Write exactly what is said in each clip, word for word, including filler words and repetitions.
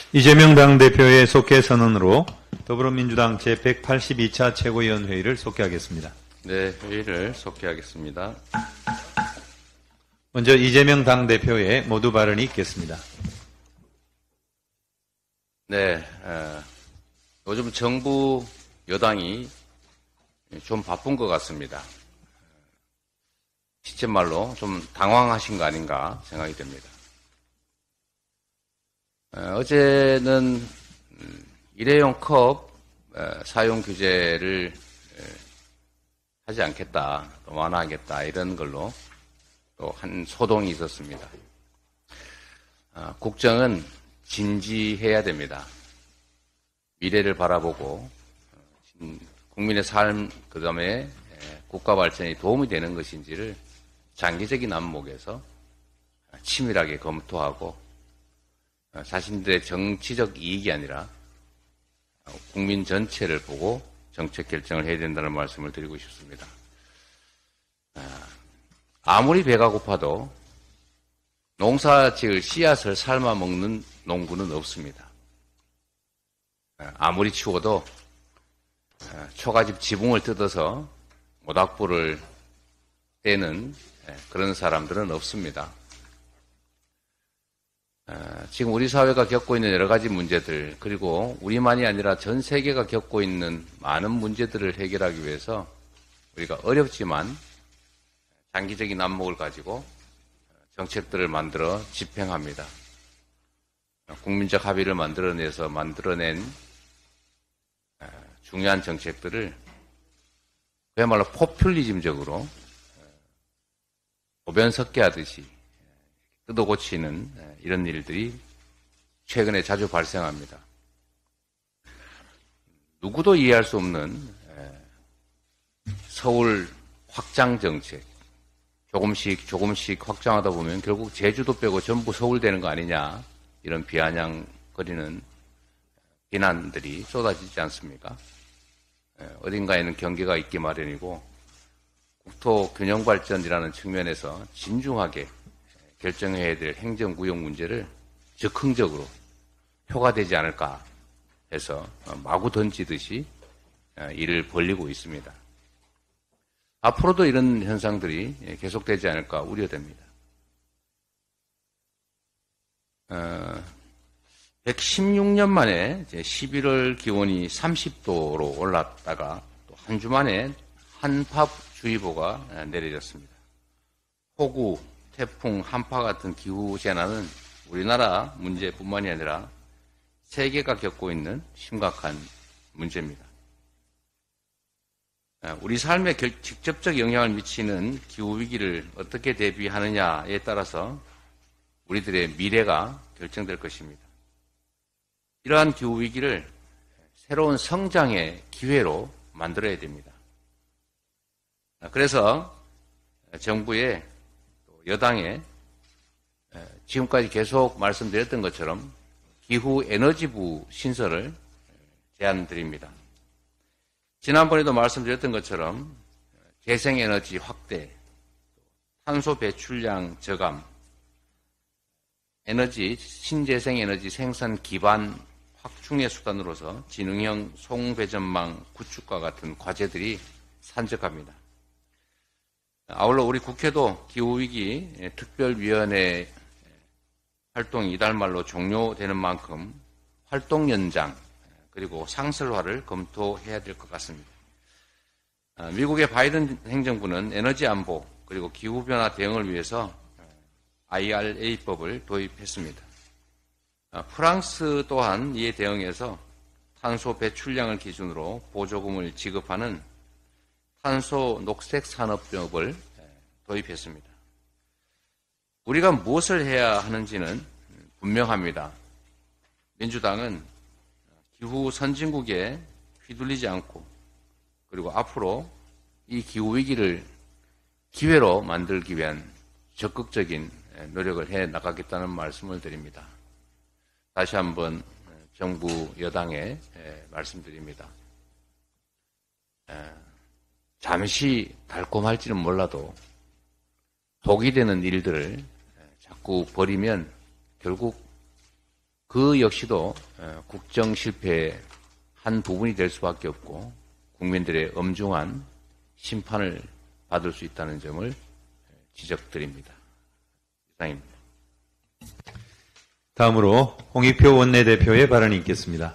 이재명 당대표의 속해 선언으로 더불어민주당 제백팔십이 차 최고위원회의를 속개하겠습니다. 네, 회의를 속개하겠습니다. 먼저 이재명 당대표의 모두 발언이 있겠습니다. 네, 어, 요즘 정부 여당이 좀 바쁜 것 같습니다. 시쳇말로 좀 당황하신 거 아닌가 생각이 됩니다. 어, 어제는 일회용 컵 어, 사용 규제를 어, 하지 않겠다, 또 완화하겠다 이런 걸로 또 한 소동이 있었습니다. 어, 국정은 진지해야 됩니다. 미래를 바라보고 국민의 삶, 그 다음에 국가 발전에 도움이 되는 것인지를 장기적인 안목에서 치밀하게 검토하고 자신들의 정치적 이익이 아니라 국민 전체를 보고 정책 결정을 해야 된다는 말씀을 드리고 싶습니다. 아무리 배가 고파도 농사 지을 씨앗을 삶아 먹는 농부는 없습니다. 아무리 추워도 초가집 지붕을 뜯어서 모닥불을 떼는 그런 사람들은 없습니다. 지금 우리 사회가 겪고 있는 여러 가지 문제들, 그리고 우리만이 아니라 전 세계가 겪고 있는 많은 문제들을 해결하기 위해서 우리가 어렵지만 장기적인 안목을 가지고 정책들을 만들어 집행합니다. 국민적 합의를 만들어내서 만들어낸 중요한 정책들을 그야말로 포퓰리즘적으로 보변석계 하듯이 뜯어고치는 이런 일들이 최근에 자주 발생합니다. 누구도 이해할 수 없는 서울 확장 정책, 조금씩 조금씩 확장하다 보면 결국 제주도 빼고 전부 서울 되는 거 아니냐, 이런 비아냥거리는 비난들이 쏟아지지 않습니까? 어딘가에는 경계가 있기 마련이고 국토 균형 발전이라는 측면에서 진중하게 결정해야 될 행정구역 문제를 즉흥적으로 표가 되지 않을까 해서 마구 던지듯이 일을 벌리고 있습니다. 앞으로도 이런 현상들이 계속되지 않을까 우려됩니다. 어, 백십육 년 만에 십일월 기온이 삼십 도로 올랐다가 또 한 주 만에 한파주의보가 내려졌습니다. 폭우, 태풍, 한파 같은 기후재난은 우리나라 문제뿐만이 아니라 세계가 겪고 있는 심각한 문제입니다. 우리 삶에 직접적 영향을 미치는 기후위기를 어떻게 대비하느냐에 따라서 우리들의 미래가 결정될 것입니다. 이러한 기후위기를 새로운 성장의 기회로 만들어야 됩니다. 그래서 정부의 여당에 지금까지 계속 말씀드렸던 것처럼 기후에너지부 신설을 제안드립니다. 지난번에도 말씀드렸던 것처럼 재생에너지 확대, 탄소 배출량 저감, 에너지, 신재생에너지 생산 기반 확충의 수단으로서 지능형 송배전망 구축과 같은 과제들이 산적합니다. 아울러 우리 국회도 기후위기 특별위원회 활동이 이달 말로 종료되는 만큼 활동 연장 그리고 상설화를 검토해야 될 것 같습니다. 미국의 바이든 행정부는 에너지 안보 그리고 기후변화 대응을 위해서 아이알에이법을 도입했습니다. 프랑스 또한 이에 대응해서 탄소 배출량을 기준으로 보조금을 지급하는 탄소 녹색 산업법을 도입했습니다. 우리가 무엇을 해야 하는지는 분명합니다. 민주당은 기후 선진국에 휘둘리지 않고 그리고 앞으로 이 기후위기를 기회로 만들기 위한 적극적인 노력을 해 나가겠다는 말씀을 드립니다. 다시 한번 정부 여당에 말씀드립니다. 잠시 달콤할지는 몰라도 독이 되는 일들을 자꾸 벌이면 결국 그 역시도 국정 실패의 한 부분이 될 수밖에 없고 국민들의 엄중한 심판을 받을 수 있다는 점을 지적드립니다. 이상입니다. 다음으로 홍익표 원내대표의 발언이 있겠습니다.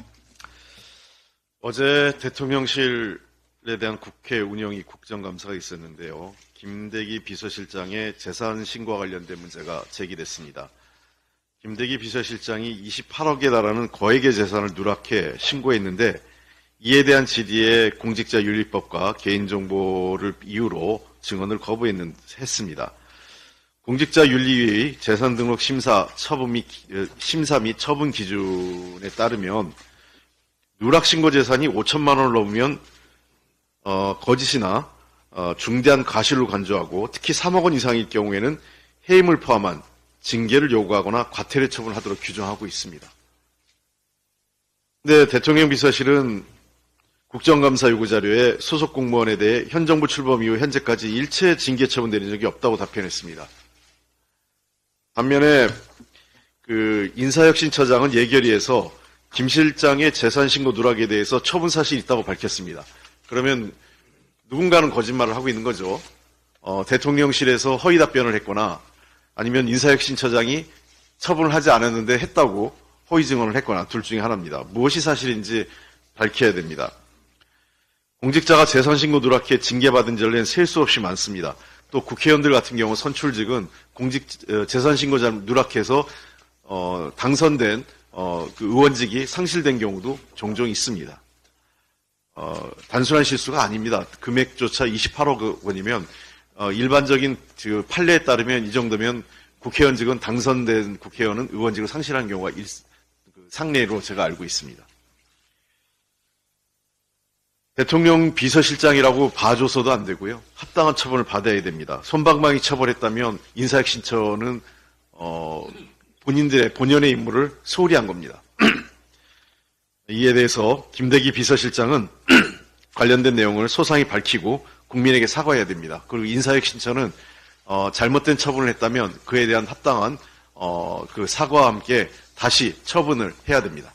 어제 대통령실에 대한 국회 운영위 국정감사가 있었는데요. 김대기 비서실장의 재산 신고와 관련된 문제가 제기됐습니다. 김대기 비서실장이 이십팔억에 달하는 거액의 재산을 누락해 신고했는데 이에 대한 질의에 공직자윤리법과 개인정보를 이유로 증언을 거부했습니다. 공직자윤리위의 재산등록 심사, 처분 및, 심사 및 처분 기준에 따르면 누락신고 재산이 오천만 원을 넘으면 어, 거짓이나 어, 중대한 과실로 간주하고 특히 삼억 원 이상일 경우에는 해임을 포함한 징계를 요구하거나 과태료 처분하도록 규정하고 있습니다. 근데 대통령 비서실은 국정감사 요구자료에 소속 공무원에 대해 현 정부 출범 이후 현재까지 일체 징계 처분 내린 적이 없다고 답변했습니다. 반면에 그 인사혁신처장은 예결위에서 김 실장의 재산 신고 누락에 대해서 처분 사실이 있다고 밝혔습니다. 그러면 누군가는 거짓말을 하고 있는 거죠. 어, 대통령실에서 허위 답변을 했거나 아니면 인사혁신처장이 처분을 하지 않았는데 했다고 허위 증언을 했거나 둘 중에 하나입니다. 무엇이 사실인지 밝혀야 됩니다. 공직자가 재산 신고 누락해 징계받은 전례는 셀 수 없이 많습니다. 또 국회의원들 같은 경우 선출직은 공직 재산 신고자 누락해서 어, 당선된 어, 그 의원직이 상실된 경우도 종종 있습니다. 어, 단순한 실수가 아닙니다. 금액조차 이십팔억 원이면 어, 일반적인 그 판례에 따르면 이 정도면 국회의원직은 당선된 국회의원은 의원직을 상실한 경우가 일, 그 상례로 제가 알고 있습니다. 대통령 비서실장이라고 봐줘서도 안 되고요. 합당한 처분을 받아야 됩니다. 솜방망이 처벌했다면 인사혁신처는 어, 본인들의 본연의 임무를 소홀히 한 겁니다. 이에 대해서 김대기 비서실장은 관련된 내용을 소상히 밝히고 국민에게 사과해야 됩니다. 그리고 인사혁신처는 어, 잘못된 처분을 했다면 그에 대한 합당한 어, 그 사과와 함께 다시 처분을 해야 됩니다.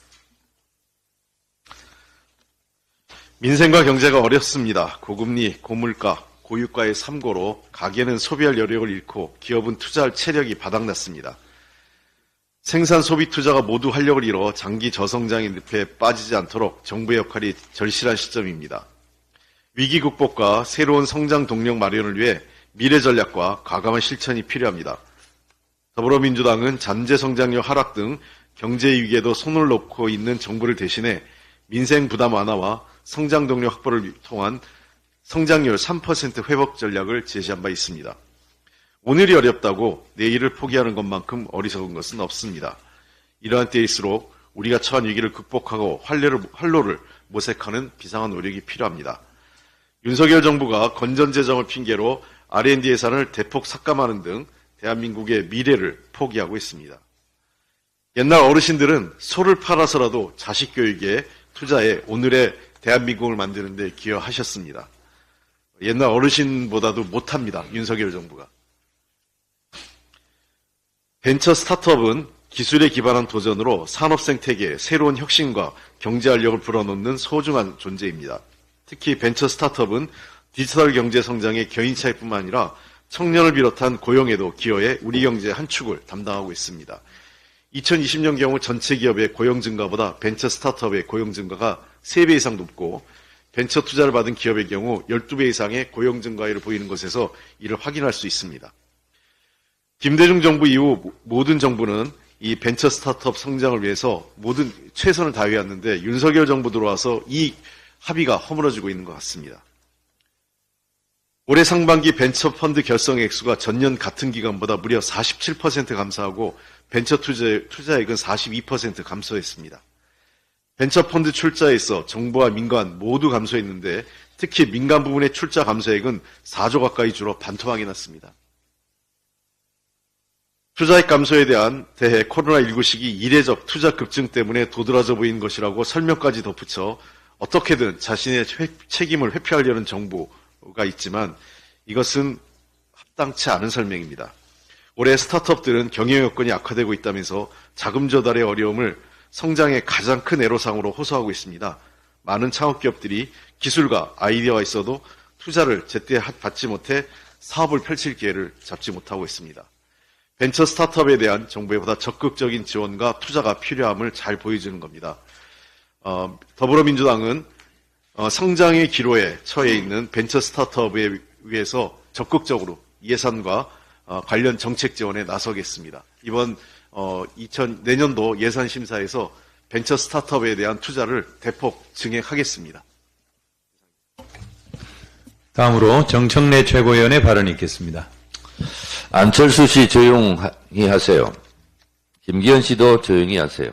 민생과 경제가 어렵습니다. 고금리, 고물가, 고유가의 삼고로 가계는 소비할 여력을 잃고 기업은 투자할 체력이 바닥났습니다. 생산 소비 투자가 모두 활력을 잃어 장기 저성장의 늪에 빠지지 않도록 정부의 역할이 절실한 시점입니다. 위기 극복과 새로운 성장 동력 마련을 위해 미래 전략과 과감한 실천이 필요합니다. 더불어민주당은 잠재 성장률 하락 등 경제 위기에도 손을 놓고 있는 정부를 대신해 민생 부담 완화와 성장 동력 확보를 통한 성장률 삼 퍼센트 회복 전략을 제시한 바 있습니다. 오늘이 어렵다고 내일을 포기하는 것만큼 어리석은 것은 없습니다. 이러한 때일수록 우리가 처한 위기를 극복하고 활로를, 활로를 모색하는 비상한 노력이 필요합니다. 윤석열 정부가 건전재정을 핑계로 알 앤 디 예산을 대폭 삭감하는 등 대한민국의 미래를 포기하고 있습니다. 옛날 어르신들은 소를 팔아서라도 자식 교육에 투자해 오늘의 대한민국을 만드는 데 기여하셨습니다. 옛날 어르신보다도 못합니다. 윤석열 정부가. 벤처 스타트업은 기술에 기반한 도전으로 산업 생태계에 새로운 혁신과 경제 활력을 불어넣는 소중한 존재입니다. 특히 벤처 스타트업은 디지털 경제 성장의 견인차이뿐만 아니라 청년을 비롯한 고용에도 기여해 우리 경제의 한 축을 담당하고 있습니다. 이천이십 년 경우 전체 기업의 고용 증가보다 벤처 스타트업의 고용 증가가 세 배 이상 높고 벤처 투자를 받은 기업의 경우 열두 배 이상의 고용 증가율을 보이는 것에서 이를 확인할 수 있습니다. 김대중 정부 이후 모든 정부는 이 벤처 스타트업 성장을 위해서 모든 최선을 다해왔는데 윤석열 정부 들어와서 이 합의가 허물어지고 있는 것 같습니다. 올해 상반기 벤처 펀드 결성 액수가 전년 같은 기간보다 무려 사십칠 퍼센트 감소하고 벤처 투자, 투자액은 사십이 퍼센트 감소했습니다. 벤처 펀드 출자에 있어 정부와 민간 모두 감소했는데 특히 민간 부분의 출자 감소액은 사조 가까이 줄어 반토막이 났습니다. 투자액 감소에 대한 대해 코로나십구 시기 이례적 투자 급증 때문에 도드라져 보이는 것이라고 설명까지 덧붙여 어떻게든 자신의 책임을 회피하려는 정부가 있지만 이것은 합당치 않은 설명입니다. 올해 스타트업들은 경영 여건이 악화되고 있다면서 자금 조달의 어려움을 성장의 가장 큰 애로사항으로 호소하고 있습니다. 많은 창업기업들이 기술과 아이디어가 있어도 투자를 제때 받지 못해 사업을 펼칠 기회를 잡지 못하고 있습니다. 벤처 스타트업에 대한 정부의 보다 적극적인 지원과 투자가 필요함을 잘 보여주는 겁니다. 어, 더불어민주당은 어, 성장의 기로에 처해 있는 벤처 스타트업에 위해서 적극적으로 예산과 어, 관련 정책 지원에 나서겠습니다. 이번 어, 이천 내년도 예산 심사에서 벤처 스타트업에 대한 투자를 대폭 증액하겠습니다. 다음으로 정청래 최고위원의 발언이 있겠습니다. 안철수 씨 조용히 하세요. 김기현 씨도 조용히 하세요.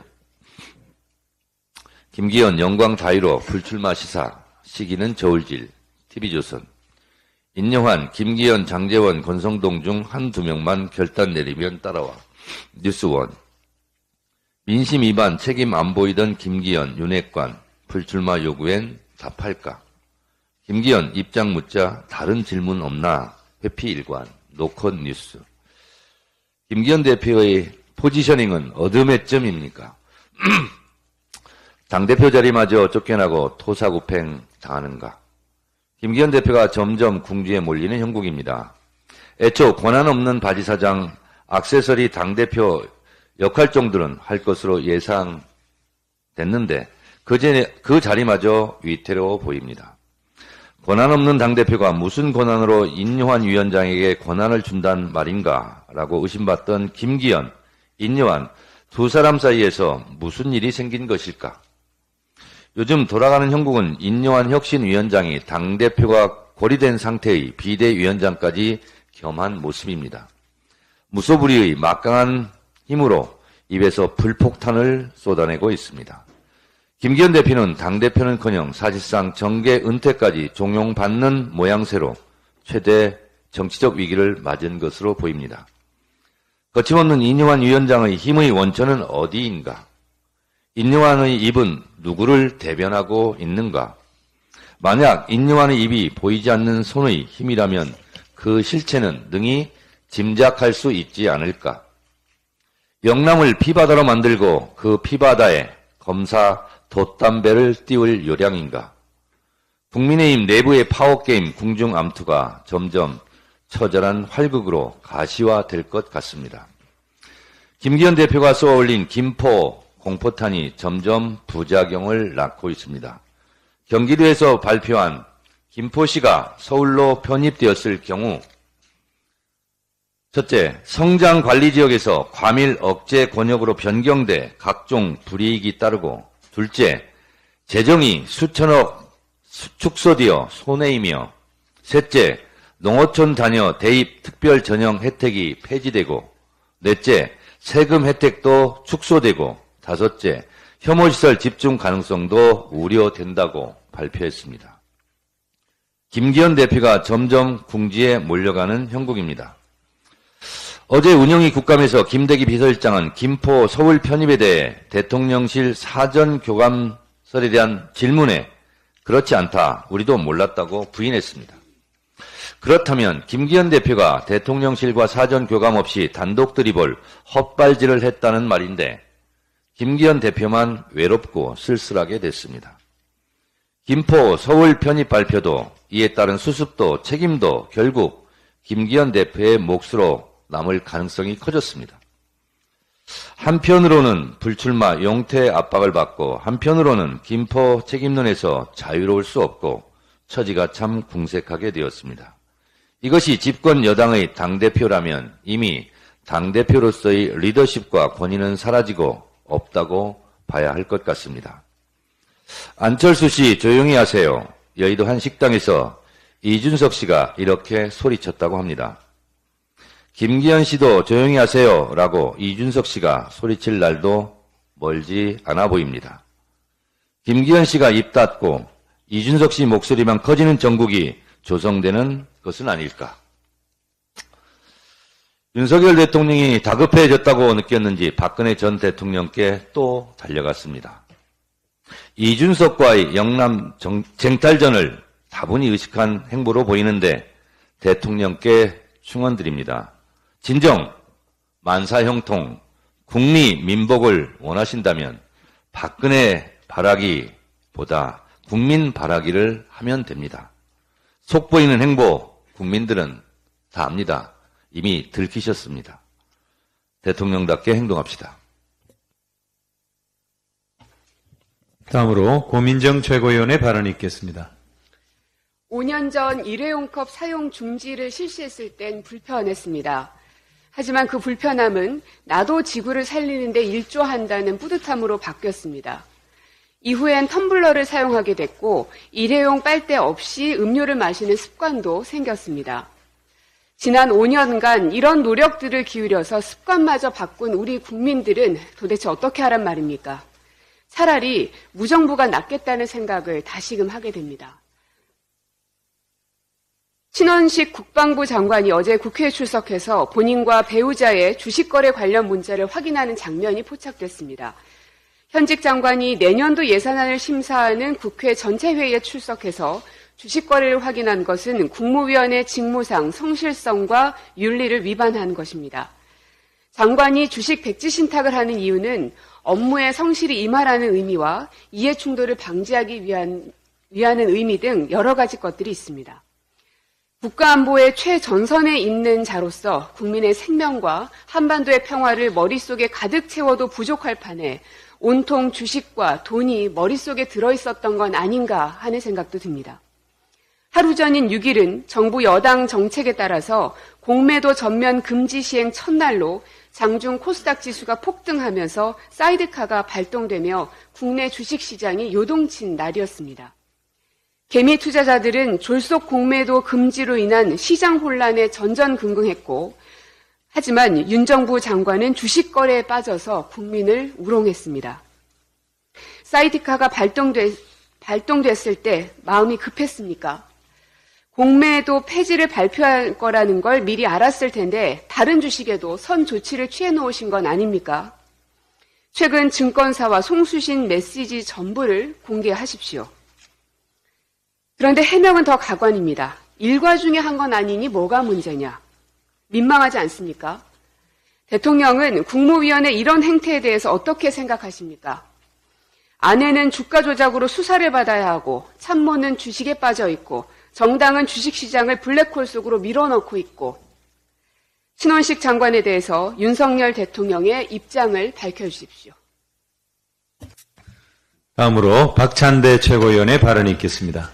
김기현 영광 자유로 불출마 시사, 시기는 저울질, 티비조선. 인영환, 김기현, 장제원, 권성동 중 한두 명만 결단 내리면 따라와. 뉴스원. 민심 위반 책임 안 보이던 김기현, 윤핵관, 불출마 요구엔 답할까? 김기현 입장 묻자 다른 질문 없나? 회피 일관, 노컷 뉴스. 김기현 대표의 포지셔닝은 어둠의 점입니까? 당대표 자리마저 쫓겨나고 토사구팽 당하는가? 김기현 대표가 점점 궁지에 몰리는 형국입니다. 애초 권한 없는 바지사장, 액세서리 당대표 역할 정도는 할 것으로 예상됐는데 그, 제, 그 자리마저 위태로워 보입니다. 권한 없는 당대표가 무슨 권한으로 인요한 위원장에게 권한을 준단 말인가 라고 의심받던 김기현, 인요한 두 사람 사이에서 무슨 일이 생긴 것일까? 요즘 돌아가는 형국은 인요한 혁신위원장이 당대표가 고리된 상태의 비대위원장까지 겸한 모습입니다. 무소불위의 막강한 힘으로 입에서 불폭탄을 쏟아내고 있습니다. 김기현 대표는 당대표는커녕 사실상 정계 은퇴까지 종용받는 모양새로 최대 정치적 위기를 맞은 것으로 보입니다. 거침없는 인요한 위원장의 힘의 원천은 어디인가? 인요한의 입은 누구를 대변하고 있는가? 만약 인요한의 입이 보이지 않는 손의 힘이라면 그 실체는 능히 짐작할 수 있지 않을까? 영남을 피바다로 만들고 그 피바다에 검사 돛담배를 띄울 요량인가? 국민의힘 내부의 파워게임 궁중암투가 점점 처절한 활극으로 가시화될 것 같습니다. 김기현 대표가 쏘아올린 김포 공포탄이 점점 부작용을 낳고 있습니다. 경기도에서 발표한 김포시가 서울로 편입되었을 경우 첫째, 성장관리지역에서 과밀 억제 권역으로 변경돼 각종 불이익이 따르고 둘째, 재정이 수천억 축소되어 손해이며 셋째, 농어촌 자녀 대입 특별 전형 혜택이 폐지되고 넷째, 세금 혜택도 축소되고 다섯째, 혐오시설 집중 가능성도 우려된다고 발표했습니다. 김기현 대표가 점점 궁지에 몰려가는 형국입니다. 어제 운영위 국감에서 김대기 비서실장은 김포 서울 편입에 대해 대통령실 사전 교감설에 대한 질문에 그렇지 않다, 우리도 몰랐다고 부인했습니다. 그렇다면 김기현 대표가 대통령실과 사전 교감 없이 단독 들이볼 헛발질을 했다는 말인데 김기현 대표만 외롭고 쓸쓸하게 됐습니다. 김포 서울 편입 발표도 이에 따른 수습도 책임도 결국 김기현 대표의 몫으로 남을 가능성이 커졌습니다. 한편으로는 불출마 용퇴 압박을 받고 한편으로는 김포 책임론에서 자유로울 수 없고 처지가 참 궁색하게 되었습니다. 이것이 집권 여당의 당대표라면 이미 당대표로서의 리더십과 권위는 사라지고 없다고 봐야 할 것 같습니다. 안철수 씨 조용히 하세요. 여의도 한 식당에서 이준석 씨가 이렇게 소리쳤다고 합니다. 김기현 씨도 조용히 하세요 라고 이준석 씨가 소리칠 날도 멀지 않아 보입니다. 김기현 씨가 입 닫고 이준석 씨 목소리만 커지는 정국이 조성되는 것은 아닐까. 윤석열 대통령이 다급해졌다고 느꼈는지 박근혜 전 대통령께 또 달려갔습니다. 이준석과의 영남 정, 쟁탈전을 다분히 의식한 행보로 보이는데 대통령께 충언드립니다. 진정 만사형통, 국리 민복을 원하신다면 박근혜 바라기보다 국민 바라기를 하면 됩니다. 속보이는 행보 국민들은 다 압니다. 이미 들키셨습니다. 대통령답게 행동합시다. 다음으로 고민정 최고위원의 발언이 있겠습니다. 오 년 전 일회용컵 사용 중지를 실시했을 땐 불편했습니다. 하지만 그 불편함은 나도 지구를 살리는 데 일조한다는 뿌듯함으로 바뀌었습니다. 이후엔 텀블러를 사용하게 됐고 일회용 빨대 없이 음료를 마시는 습관도 생겼습니다. 지난 오 년간 이런 노력들을 기울여서 습관마저 바꾼 우리 국민들은 도대체 어떻게 하란 말입니까? 차라리 무정부가 낫겠다는 생각을 다시금 하게 됩니다. 신원식 국방부 장관이 어제 국회에 출석해서 본인과 배우자의 주식거래 관련 문제를 확인하는 장면이 포착됐습니다. 현직 장관이 내년도 예산안을 심사하는 국회 전체 회의에 출석해서 주식거래를 확인한 것은 국무위원의 직무상 성실성과 윤리를 위반한 것입니다. 장관이 주식 백지 신탁을 하는 이유는 업무에 성실히 임하라는 의미와 이해 충돌을 방지하기 위한, 위하는 의미 등 여러 가지 것들이 있습니다. 국가안보의 최전선에 있는 자로서 국민의 생명과 한반도의 평화를 머릿속에 가득 채워도 부족할 판에 온통 주식과 돈이 머릿속에 들어있었던 건 아닌가 하는 생각도 듭니다. 하루 전인 육 일은 정부 여당 정책에 따라서 공매도 전면 금지 시행 첫날로 장중 코스닥 지수가 폭등하면서 사이드카가 발동되며 국내 주식시장이 요동친 날이었습니다. 개미 투자자들은 졸속 공매도 금지로 인한 시장 혼란에 전전긍긍했고 하지만 윤 정부 장관은 주식 거래에 빠져서 국민을 우롱했습니다. 사이드카가 발동됐, 발동됐을 때 마음이 급했습니까? 공매도 폐지를 발표할 거라는 걸 미리 알았을 텐데 다른 주식에도 선 조치를 취해 놓으신 건 아닙니까? 최근 증권사와 송수신 메시지 전부를 공개하십시오. 그런데 해명은 더 가관입니다. 일과 중에 한 건 아니니 뭐가 문제냐? 민망하지 않습니까? 대통령은 국무위원의 이런 행태에 대해서 어떻게 생각하십니까? 아내는 주가 조작으로 수사를 받아야 하고 참모는 주식에 빠져 있고 정당은 주식시장을 블랙홀 속으로 밀어넣고 있고 신원식 장관에 대해서 윤석열 대통령의 입장을 밝혀주십시오. 다음으로 박찬대 최고위원의 발언이 있겠습니다.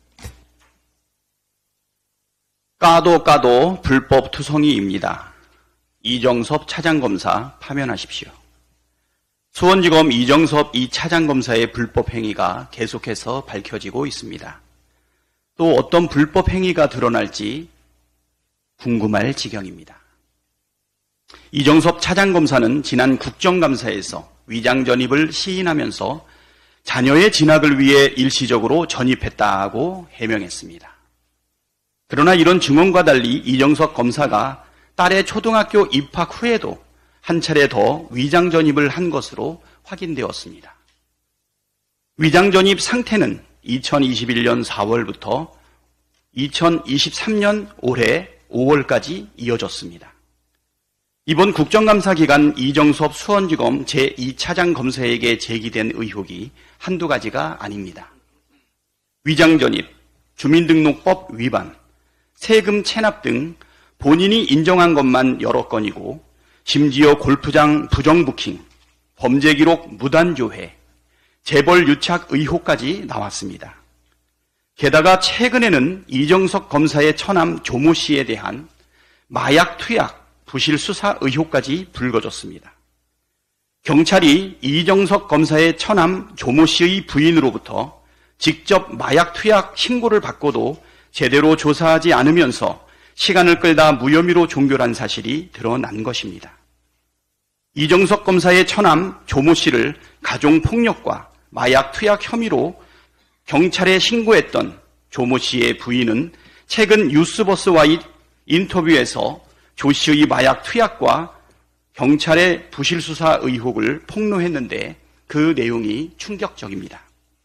까도 까도 불법 투성이입니다. 이정섭 차장검사 파면하십시오. 수원지검 이정섭 이 차장검사의 불법 행위가 계속해서 밝혀지고 있습니다. 또 어떤 불법 행위가 드러날지 궁금할 지경입니다. 이정섭 차장검사는 지난 국정감사에서 위장 전입을 시인하면서 자녀의 진학을 위해 일시적으로 전입했다고 해명했습니다. 그러나 이런 증언과 달리 이정섭 검사가 딸의 초등학교 입학 후에도 한 차례 더 위장 전입을 한 것으로 확인되었습니다. 위장 전입 상태는 이천이십일 년 사월부터 이천이십삼 년 올해 오월까지 이어졌습니다. 이번 국정감사 기간 이정섭 수원지검 제이 차장 검사에게 제기된 의혹이 한두 가지가 아닙니다. 위장 전입, 주민등록법 위반, 세금 체납 등 본인이 인정한 것만 여러 건이고 심지어 골프장 부정부킹, 범죄 기록 무단조회, 재벌 유착 의혹까지 나왔습니다. 게다가 최근에는 이정석 검사의 처남 조모 씨에 대한 마약 투약, 부실 수사 의혹까지 불거졌습니다. 경찰이 이정석 검사의 처남 조모 씨의 부인으로부터 직접 마약 투약 신고를 받고도 제대로 조사하지 않으면서 시간을 끌다 무혐의로 종결한 사실이 드러난 것입니다. 이정석 검사의 처남 조모 씨를 가정폭력과 마약 투약 혐의로 경찰에 신고했던 조모 씨의 부인은 최근 뉴스버스와의 인터뷰에서 조 씨의 마약 투약과 경찰의 부실 수사 의혹을 폭로했는데 그 내용이 충격적입니다.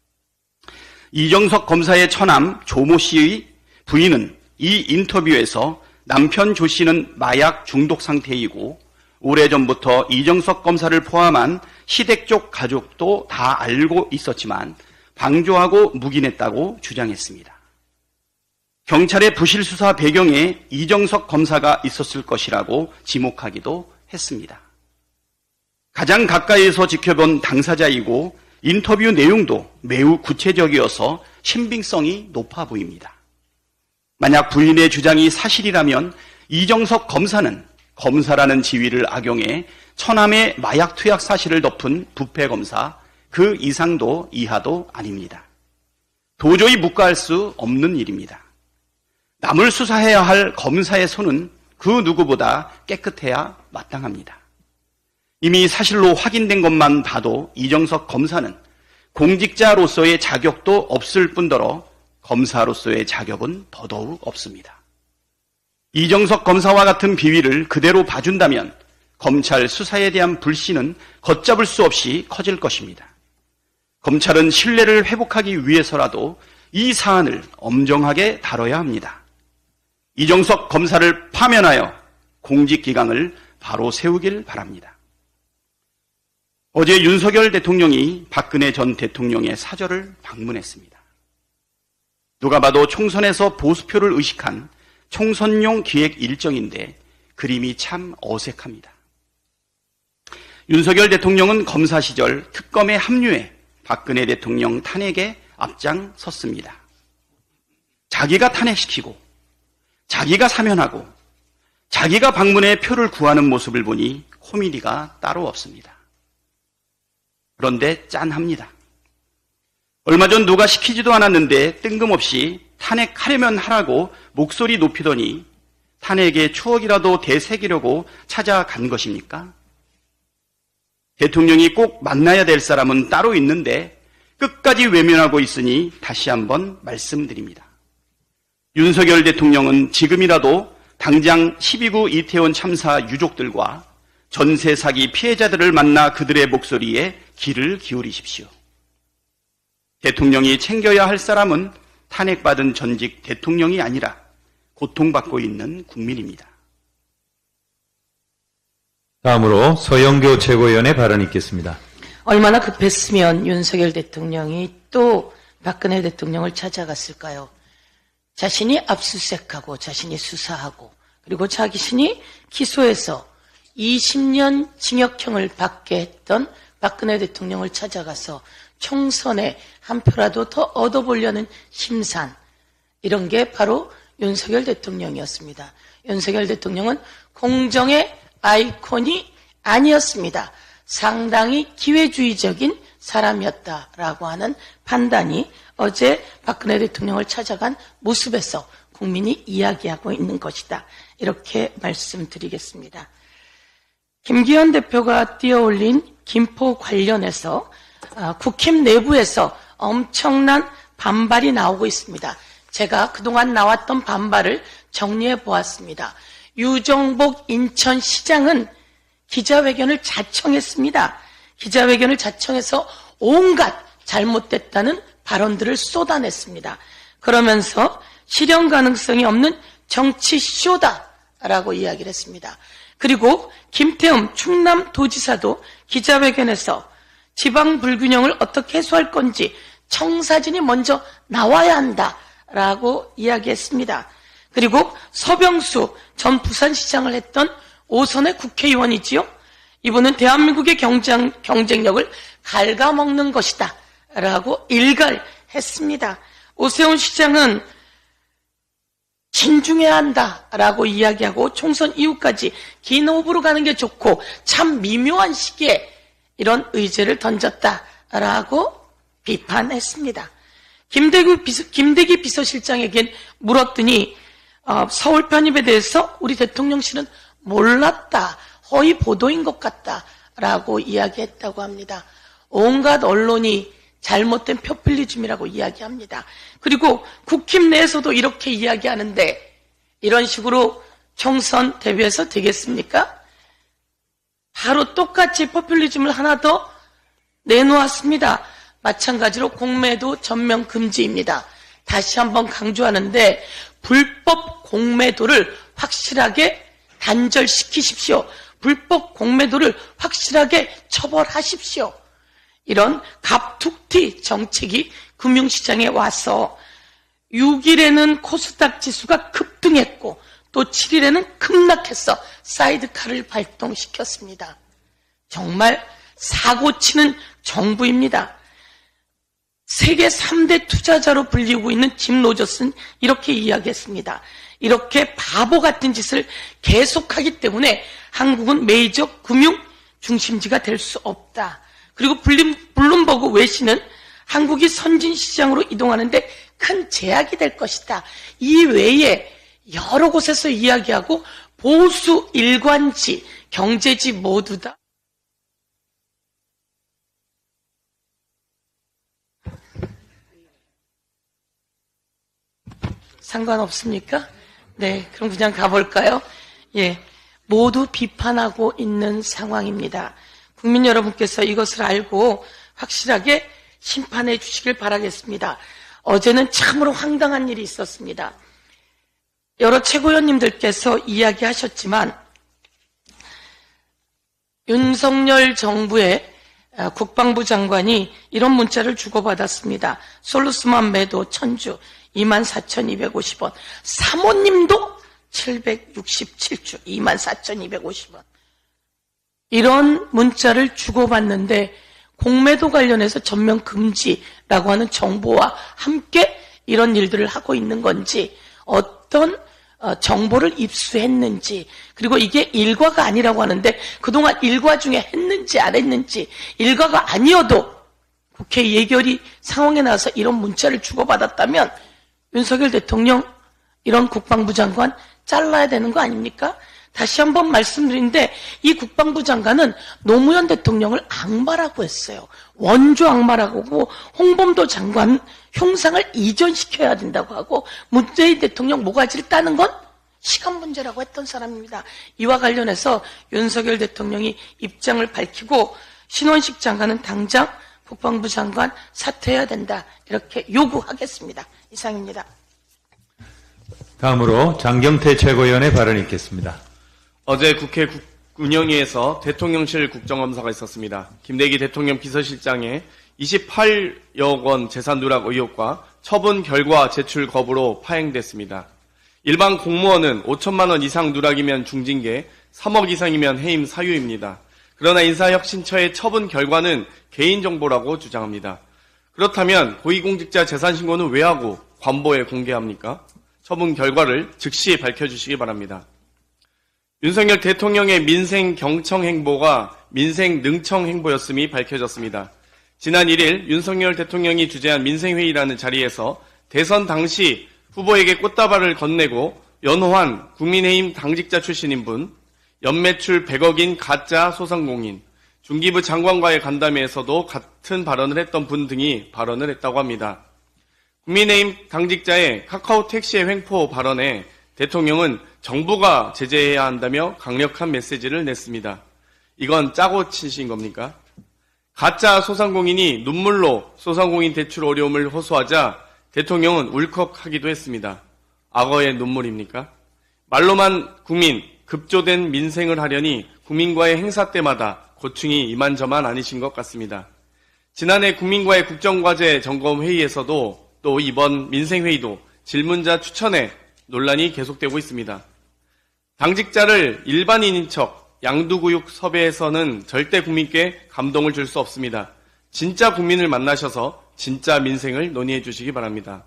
이정석 검사의 처남 조모 씨의 부인은 이 인터뷰에서 남편 조 씨는 마약 중독 상태이고 오래전부터 이정석 검사를 포함한 시댁 쪽 가족도 다 알고 있었지만 방조하고 묵인했다고 주장했습니다. 경찰의 부실 수사 배경에 이정석 검사가 있었을 것이라고 지목하기도 했습니다. 가장 가까이에서 지켜본 당사자이고 인터뷰 내용도 매우 구체적이어서 신빙성이 높아 보입니다. 만약 부인의 주장이 사실이라면 이정석 검사는 검사라는 지위를 악용해 처남의 마약 투약 사실을 덮은 부패검사 그 이상도 이하도 아닙니다. 도저히 묵과할 수 없는 일입니다. 남을 수사해야 할 검사의 손은 그 누구보다 깨끗해야 마땅합니다. 이미 사실로 확인된 것만 봐도 이정석 검사는 공직자로서의 자격도 없을 뿐더러 검사로서의 자격은 더더욱 없습니다. 이정석 검사와 같은 비위를 그대로 봐준다면 검찰 수사에 대한 불신은 걷잡을 수 없이 커질 것입니다. 검찰은 신뢰를 회복하기 위해서라도 이 사안을 엄정하게 다뤄야 합니다. 이정석 검사를 파면하여 공직기강을 바로 세우길 바랍니다. 어제 윤석열 대통령이 박근혜 전 대통령의 사저를 방문했습니다. 누가 봐도 총선에서 보수표를 의식한 총선용 기획 일정인데 그림이 참 어색합니다. 윤석열 대통령은 검사 시절 특검에 합류해 박근혜 대통령 탄핵에 앞장섰습니다. 자기가 탄핵시키고 자기가 사면하고 자기가 방문해 표를 구하는 모습을 보니 코미디가 따로 없습니다. 그런데 짠합니다. 얼마 전 누가 시키지도 않았는데 뜬금없이 탄핵하려면 하라고 목소리 높이더니 탄핵의 추억이라도 되새기려고 찾아간 것입니까? 대통령이 꼭 만나야 될 사람은 따로 있는데 끝까지 외면하고 있으니 다시 한번 말씀드립니다. 윤석열 대통령은 지금이라도 당장 십이 구 이태원 참사 유족들과 전세 사기 피해자들을 만나 그들의 목소리에 귀를 기울이십시오. 대통령이 챙겨야 할 사람은 탄핵받은 전직 대통령이 아니라 고통받고 있는 국민입니다. 다음으로 서영교 최고위원의 발언이 있겠습니다. 얼마나 급했으면 윤석열 대통령이 또 박근혜 대통령을 찾아갔을까요? 자신이 압수수색하고 자신이 수사하고 그리고 자신이 기소해서 이십 년 징역형을 받게 했던 박근혜 대통령을 찾아가서 총선에 한 표라도 더 얻어보려는 심산, 이런 게 바로 윤석열 대통령이었습니다. 윤석열 대통령은 공정의 아이콘이 아니었습니다. 상당히 기회주의적인 사람이었다라고 하는 판단이 어제 박근혜 대통령을 찾아간 모습에서 국민이 이야기하고 있는 것이다. 이렇게 말씀드리겠습니다. 김기현 대표가 띄어올린 김포 관련해서 국힘 내부에서 엄청난 반발이 나오고 있습니다. 제가 그동안 나왔던 반발을 정리해 보았습니다. 유정복 인천시장은 기자회견을 자청했습니다. 기자회견을 자청해서 온갖 잘못됐다는 발언들을 쏟아냈습니다. 그러면서 실현 가능성이 없는 정치쇼다라고 이야기를 했습니다. 그리고 김태흠 충남도지사도 기자회견에서 지방 불균형을 어떻게 해소할 건지 청사진이 먼저 나와야 한다라고 이야기했습니다. 그리고 서병수 전 부산시장을 했던 오선의 국회의원이지요. 이분은 대한민국의 경쟁, 경쟁력을 갉아먹는 것이다 라고 일갈했습니다. 오세훈 시장은 진중해야 한다라고 이야기하고 총선 이후까지 긴 호흡으로 가는 게 좋고 참 미묘한 시기에 이런 의제를 던졌다라고 비판했습니다. 김대기, 비서, 김대기 비서실장에겐 물었더니 어, 서울 편입에 대해서 우리 대통령실은 몰랐다, 허위 보도인 것 같다라고 이야기했다고 합니다. 온갖 언론이 잘못된 표퓰리즘이라고 이야기합니다. 그리고 국힘 내에서도 이렇게 이야기하는데 이런 식으로 총선 대비해서 되겠습니까? 바로 똑같이 포퓰리즘을 하나 더 내놓았습니다. 마찬가지로 공매도 전면 금지입니다. 다시 한번 강조하는데 불법 공매도를 확실하게 단절시키십시오. 불법 공매도를 확실하게 처벌하십시오. 이런 갑툭튀 정책이 금융시장에 와서 육 일에는 코스닥 지수가 급등했고 또 칠 일에는 급락해서 사이드카를 발동시켰습니다. 정말 사고치는 정부입니다. 세계 삼 대 투자자로 불리고 있는 짐 로저스는 이렇게 이야기했습니다. 이렇게 바보 같은 짓을 계속하기 때문에 한국은 메이저 금융 중심지가 될 수 없다. 그리고 블룸버그 외신은 한국이 선진 시장으로 이동하는데 큰 제약이 될 것이다. 이 외에 여러 곳에서 이야기하고 보수 일관지, 경제지 모두 다 상관없습니까? 네, 그럼 그냥 가볼까요? 예, 모두 비판하고 있는 상황입니다. 국민 여러분께서 이것을 알고 확실하게 심판해 주시길 바라겠습니다. 어제는 참으로 황당한 일이 있었습니다. 여러 최고위원님들께서 이야기하셨지만 윤석열 정부의 국방부 장관이 이런 문자를 주고받았습니다. 솔루스만 매도 천주 이만 사천이백오십 원, 사모님도 칠백육십칠 주 이만 사천이백오십 원. 이런 문자를 주고받는데 공매도 관련해서 전면 금지라고 하는 정보와 함께 이런 일들을 하고 있는 건지, 어떤 정보를 입수했는지, 그리고 이게 일과가 아니라고 하는데 그동안 일과 중에 했는지 안 했는지, 일과가 아니어도 국회 예결위 상황에 나와서 이런 문자를 주고받았다면 윤석열 대통령 이런 국방부 장관 잘라야 되는 거 아닙니까? 다시 한번 말씀드리는데 이 국방부 장관은 노무현 대통령을 악마라고 했어요. 원조 악마라고 하고 홍범도 장관 흉상을 이전시켜야 된다고 하고 문재인 대통령 모가지를 따는 건 시간 문제라고 했던 사람입니다. 이와 관련해서 윤석열 대통령이 입장을 밝히고 신원식 장관은 당장 국방부 장관 사퇴해야 된다, 이렇게 요구하겠습니다. 이상입니다. 다음으로 장경태 최고위원의 발언이 있겠습니다. 어제 국회 운영위에서 대통령실 국정감사가 있었습니다. 김대기 대통령 비서실장의 이십팔억 원 재산 누락 의혹과 처분 결과 제출 거부로 파행됐습니다. 일반 공무원은 오천만 원 이상 누락이면 중징계, 삼억 이상이면 해임 사유입니다. 그러나 인사혁신처의 처분 결과는 개인정보라고 주장합니다. 그렇다면 고위공직자 재산신고는 왜 하고 관보에 공개합니까? 처분 결과를 즉시 밝혀주시기 바랍니다. 윤석열 대통령의 민생 경청 행보가 민생 능청 행보였음이 밝혀졌습니다. 지난 일 일 윤석열 대통령이 주재한 민생회의라는 자리에서 대선 당시 후보에게 꽃다발을 건네고 연호한 국민의힘 당직자 출신인 분, 연매출 백억인 가짜 소상공인, 중기부 장관과의 간담회에서도 같은 발언을 했던 분 등이 발언을 했다고 합니다. 국민의힘 당직자의 카카오 택시의 횡포 발언에 대통령은 정부가 제재해야 한다며 강력한 메시지를 냈습니다. 이건 짜고 치신 겁니까? 가짜 소상공인이 눈물로 소상공인 대출 어려움을 호소하자 대통령은 울컥하기도 했습니다. 악어의 눈물입니까? 말로만 국민, 급조된 민생을 하려니 국민과의 행사 때마다 고충이 이만저만 아니신 것 같습니다. 지난해 국민과의 국정과제 점검회의에서도 또 이번 민생회의도 질문자 추천에 논란이 계속되고 있습니다. 당직자를 일반인인 척 양두구육 섭외해서는 절대 국민께 감동을 줄 수 없습니다. 진짜 국민을 만나셔서 진짜 민생을 논의해 주시기 바랍니다.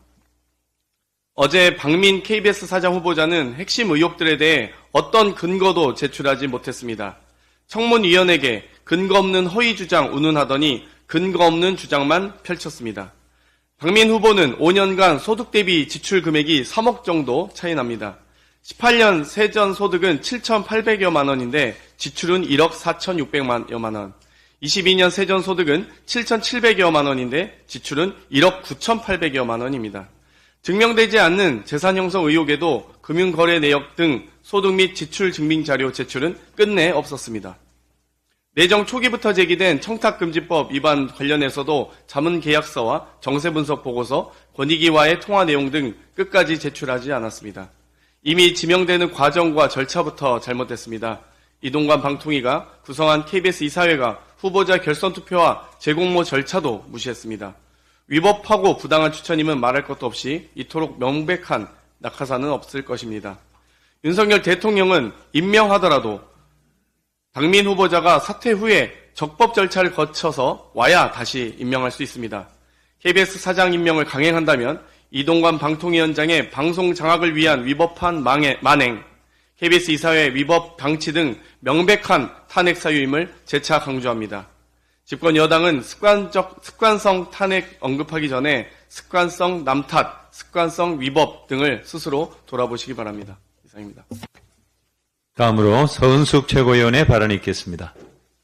어제 박민 케이비에스 사장 후보자는 핵심 의혹들에 대해 어떤 근거도 제출하지 못했습니다. 청문위원에게 근거 없는 허위 주장 운운하더니 근거 없는 주장만 펼쳤습니다. 박민 후보는 오 년간 소득 대비 지출 금액이 삼억 정도 차이 납니다. 십팔 년 세전 소득은 칠천팔백여만 원인데 지출은 일억 사천육백여만 원. 이십이 년 세전 소득은 칠천칠백여만 원인데 지출은 일억 구천팔백여만 원입니다. 증명되지 않는 재산 형성 의혹에도 금융거래 내역 등 소득 및 지출 증빙자료 제출은 끝내 없었습니다. 내정 초기부터 제기된 청탁금지법 위반 관련해서도 자문계약서와 정세분석 보고서, 권익위와의 통화 내용 등 끝까지 제출하지 않았습니다. 이미 지명되는 과정과 절차부터 잘못됐습니다. 이동관 방통위가 구성한 케이비에스 이사회가 후보자 결선 투표와 재공모 절차도 무시했습니다. 위법하고 부당한 추천임은 말할 것도 없이 이토록 명백한 낙하산은 없을 것입니다. 윤석열 대통령은 임명하더라도 박민 후보자가 사퇴 후에 적법 절차를 거쳐서 와야 다시 임명할 수 있습니다. 케이비에스 사장 임명을 강행한다면 이동관 방통위원장의 방송 장악을 위한 위법한 망해, 만행, 케이비에스 이사회 위법 방치 등 명백한 탄핵 사유임을 재차 강조합니다. 집권 여당은 습관적, 습관성 탄핵 언급하기 전에 습관성 남탓, 습관성 위법 등을 스스로 돌아보시기 바랍니다. 이상입니다. 다음으로 서은숙 최고위원의 발언이 있겠습니다.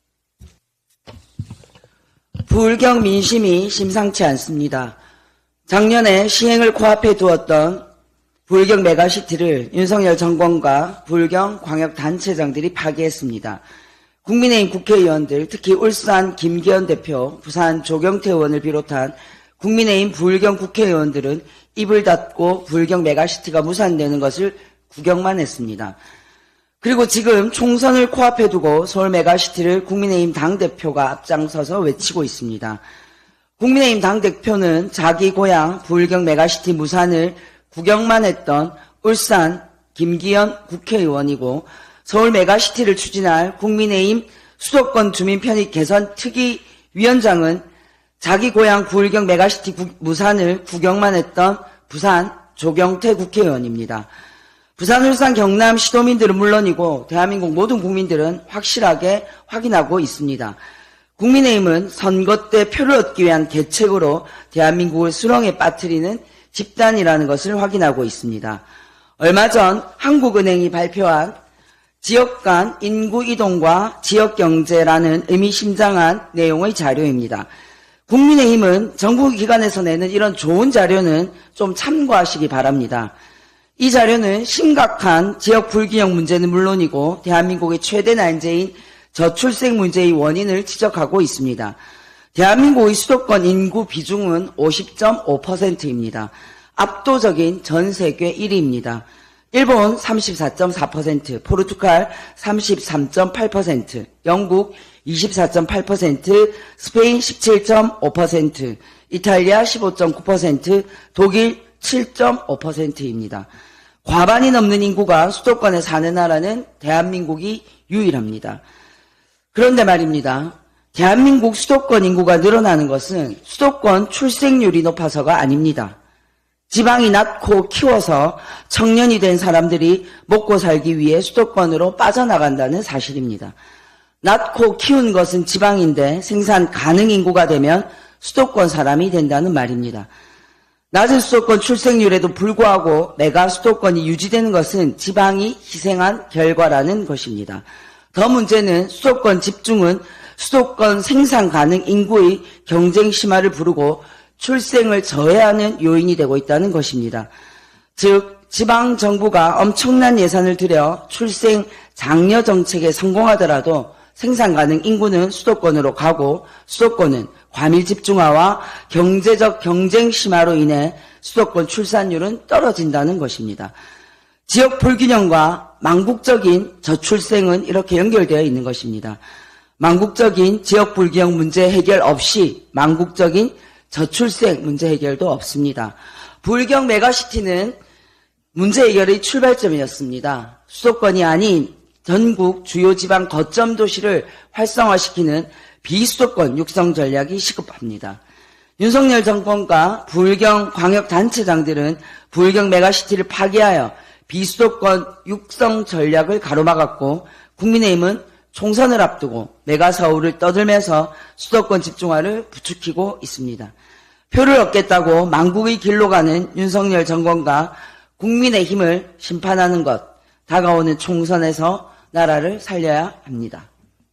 불경 민심이 심상치 않습니다. 작년에 시행을 코앞에 두었던 불경 메가시티를 윤석열 정권과 불경 광역단체장들이 파기했습니다. 국민의힘 국회의원들, 특히 울산 김기현 대표, 부산 조경태 의원을 비롯한 국민의힘 불경 국회의원들은 입을 닫고 불경 메가시티가 무산되는 것을 구경만 했습니다. 그리고 지금 총선을 코앞에 두고 서울 메가시티를 국민의힘 당대표가 앞장서서 외치고 있습니다. 국민의힘 당대표는 자기 고향 불경 메가시티 무산을 구경만 했던 울산 김기현 국회의원이고 서울 메가시티를 추진할 국민의힘 수도권 주민 편익 개선 특위위원장은 자기 고향 불경 메가시티 구, 무산을 구경만 했던 부산 조경태 국회의원입니다. 부산, 울산, 경남 시도민들은 물론이고 대한민국 모든 국민들은 확실하게 확인하고 있습니다. 국민의힘은 선거 때 표를 얻기 위한 계책으로 대한민국을 수렁에 빠뜨리는 집단이라는 것을 확인하고 있습니다. 얼마 전 한국은행이 발표한 지역 간 인구 이동과 지역경제라는 의미심장한 내용의 자료입니다. 국민의힘은 정부기관에서 내는 이런 좋은 자료는 좀 참고하시기 바랍니다. 이 자료는 심각한 지역 불균형 문제는 물론이고 대한민국의 최대 난제인 저출생 문제의 원인을 지적하고 있습니다. 대한민국의 수도권 인구 비중은 오십 점 오 퍼센트입니다. 압도적인 전 세계 일 위입니다. 일본 삼십사 점 사 퍼센트, 포르투갈 삼십삼 점 팔 퍼센트, 영국 이십사 점 팔 퍼센트, 스페인 십칠 점 오 퍼센트, 이탈리아 십오 점 구 퍼센트, 독일 칠 점 오 퍼센트입니다. 과반이 넘는 인구가 수도권에 사는 나라는 대한민국이 유일합니다. 그런데 말입니다. 대한민국 수도권 인구가 늘어나는 것은 수도권 출생률이 높아서가 아닙니다. 지방이 낳고 키워서 청년이 된 사람들이 먹고 살기 위해 수도권으로 빠져나간다는 사실입니다. 낳고 키운 것은 지방인데 생산 가능 인구가 되면 수도권 사람이 된다는 말입니다. 낮은 수도권 출생률에도 불구하고 메가 수도권이 유지되는 것은 지방이 희생한 결과라는 것입니다. 더 문제는 수도권 집중은 수도권 생산 가능 인구의 경쟁 심화를 부르고 출생을 저해하는 요인이 되고 있다는 것입니다. 즉 지방정부가 엄청난 예산을 들여 출생 장려 정책에 성공하더라도 생산 가능 인구는 수도권으로 가고 수도권은 과밀 집중화와 경제적 경쟁 심화로 인해 수도권 출산율은 떨어진다는 것입니다. 지역 불균형과 망국적인 저출생은 이렇게 연결되어 있는 것입니다. 망국적인 지역 불균형 문제 해결 없이 망국적인 저출생 문제 해결도 없습니다. 불경 메가시티는 문제 해결의 출발점이었습니다. 수도권이 아닌 전국 주요 지방 거점 도시를 활성화시키는 비수도권 육성 전략이 시급합니다. 윤석열 정권과 불경 광역단체장들은 불경 메가시티를 파기하여 비수도권 육성 전략을 가로막았고 국민의힘은 총선을 앞두고 메가서울을 떠들면서 수도권 집중화를 부추기고 있습니다. 표를 얻겠다고 망국의 길로 가는 윤석열 정권과 국민의힘을 심판하는 것, 다가오는 총선에서 나라를 살려야 합니다.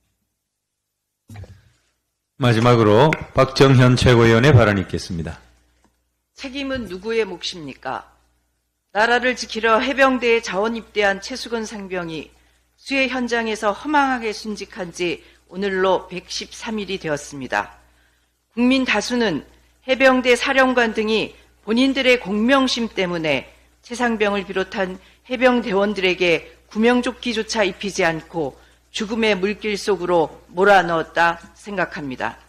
마지막으로 박정현 최고위원의 발언이 있겠습니다. 책임은 누구의 몫입니까? 나라를 지키려 해병대에 자원 입대한 최수근 상병이 수해 현장에서 허망하게 순직한 지 오늘로 백십삼 일이 되었습니다. 국민 다수는 해병대 사령관 등이 본인들의 공명심 때문에 최 상병을 비롯한 해병대원들에게 구명조끼조차 입히지 않고 죽음의 물길 속으로 몰아넣었다 생각합니다.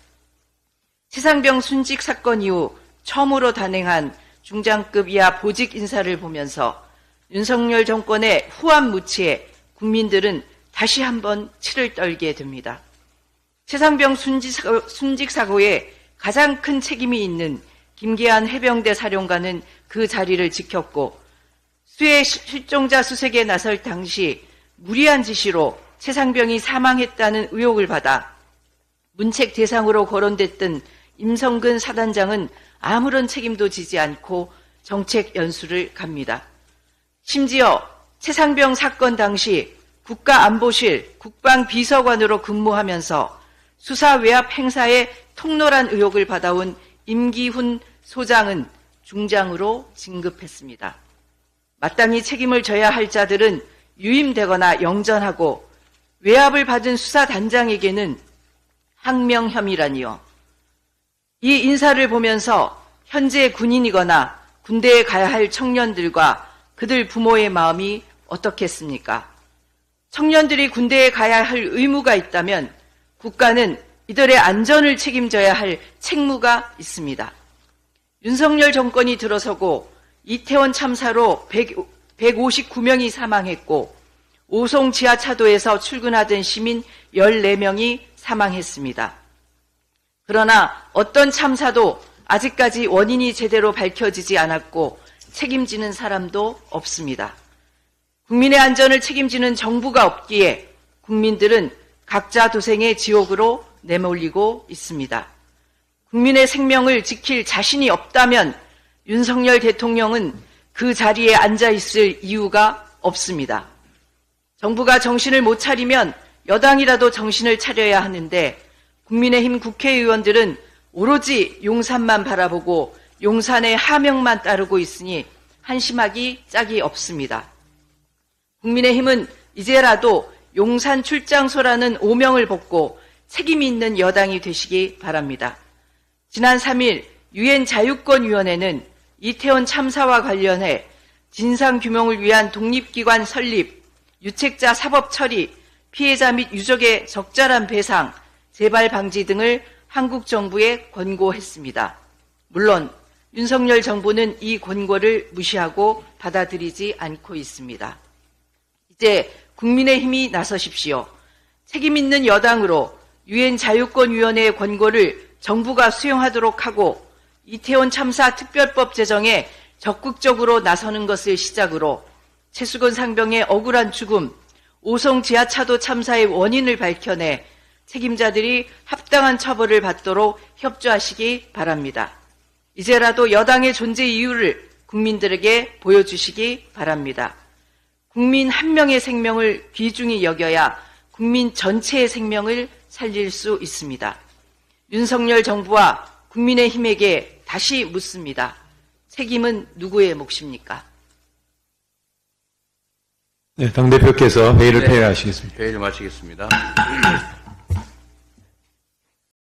최상병 순직 사건 이후 처음으로 단행한 중장급 이하 보직 인사를 보면서 윤석열 정권의 후한 무치에 국민들은 다시 한번 치를 떨게 됩니다. 최상병 순직 사고에 가장 큰 책임이 있는 김계한 해병대 사령관은 그 자리를 지켰고 수해 실종자 수색에 나설 당시 무리한 지시로 최상병이 사망했다는 의혹을 받아 문책 대상으로 거론됐던 임성근 사단장은 아무런 책임도 지지 않고 정책 연수를 갑니다. 심지어 최상병 사건 당시 국가안보실 국방비서관으로 근무하면서 수사 외압 행사에 통로란 의혹을 받아온 임기훈 소장은 중장으로 진급했습니다. 마땅히 책임을 져야 할 자들은 유임되거나 영전하고 외압을 받은 수사단장에게는 항명 혐의라니요. 이 인사를 보면서 현재 군인이거나 군대에 가야 할 청년들과 그들 부모의 마음이 어떻겠습니까? 청년들이 군대에 가야 할 의무가 있다면 국가는 이들의 안전을 책임져야 할 책무가 있습니다. 윤석열 정권이 들어서고 이태원 참사로 백오십구 명이 사망했고 오송 지하차도에서 출근하던 시민 열네 명이 사망했습니다. 그러나 어떤 참사도 아직까지 원인이 제대로 밝혀지지 않았고 책임지는 사람도 없습니다. 국민의 안전을 책임지는 정부가 없기에 국민들은 각자 도생의 지옥으로 내몰리고 있습니다. 국민의 생명을 지킬 자신이 없다면 윤석열 대통령은 그 자리에 앉아 있을 이유가 없습니다. 정부가 정신을 못 차리면 여당이라도 정신을 차려야 하는데 국민의힘 국회의원들은 오로지 용산만 바라보고 용산의 하명만 따르고 있으니 한심하기 짝이 없습니다. 국민의힘은 이제라도 용산 출장소라는 오명을 벗고 책임 있는 여당이 되시기 바랍니다. 지난 삼 일 유엔 자유권위원회는 이태원 참사와 관련해 진상규명을 위한 독립기관 설립, 유책자 사법 처리, 피해자 및 유족의 적절한 배상, 재발 방지 등을 한국 정부에 권고했습니다. 물론 윤석열 정부는 이 권고를 무시하고 받아들이지 않고 있습니다. 이제 국민의힘이 나서십시오. 책임 있는 여당으로 유엔 자유권위원회의 권고를 정부가 수용하도록 하고 이태원 참사 특별법 제정에 적극적으로 나서는 것을 시작으로 최수근 상병의 억울한 죽음, 오송 지하차도 참사의 원인을 밝혀내 책임자들이 합당한 처벌을 받도록 협조하시기 바랍니다. 이제라도 여당의 존재 이유를 국민들에게 보여주시기 바랍니다. 국민 한 명의 생명을 귀중히 여겨야 국민 전체의 생명을 살릴 수 있습니다. 윤석열 정부와 국민의힘에게 다시 묻습니다. 책임은 누구의 몫입니까? 네, 당대표께서 회의를 네, 폐회하시겠습니다. 회의를 마치겠습니다.